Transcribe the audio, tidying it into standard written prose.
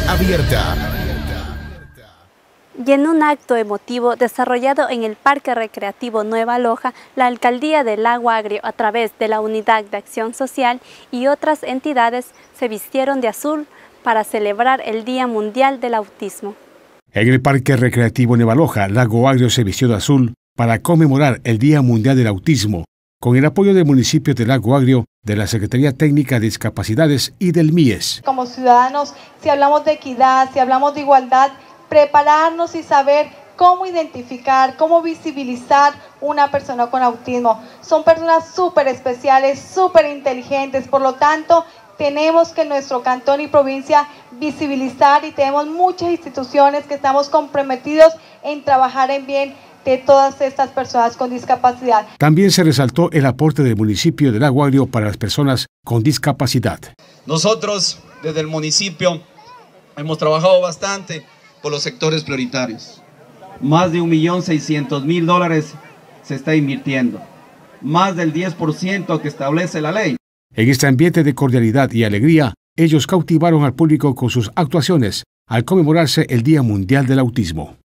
abierta. Y en un acto emotivo desarrollado en el Parque Recreativo Nueva Loja, la Alcaldía de Lago Agrio, a través de la Unidad de Acción Social y otras entidades, se vistieron de azul para celebrar el Día Mundial del Autismo. En el Parque Recreativo Nueva Loja, Lago Agrio se vistió de azul para conmemorar el Día Mundial del Autismo, con el apoyo del municipio de Lago Agrio, de la Secretaría Técnica de Discapacidades y del MIES. Como ciudadanos, si hablamos de equidad, si hablamos de igualdad, prepararnos y saber cómo identificar, cómo visibilizar una persona con autismo. Son personas súper especiales, súper inteligentes, por lo tanto, tenemos que en nuestro cantón y provincia visibilizar, y tenemos muchas instituciones que estamos comprometidos en trabajar en bien de todas estas personas con discapacidad. También se resaltó el aporte del municipio de Lago Agrio para las personas con discapacidad. Nosotros, desde el municipio, hemos trabajado bastante por los sectores prioritarios. Más de $1.600.000 se está invirtiendo, más del 10% que establece la ley. En este ambiente de cordialidad y alegría, ellos cautivaron al público con sus actuaciones al conmemorarse el Día Mundial del Autismo.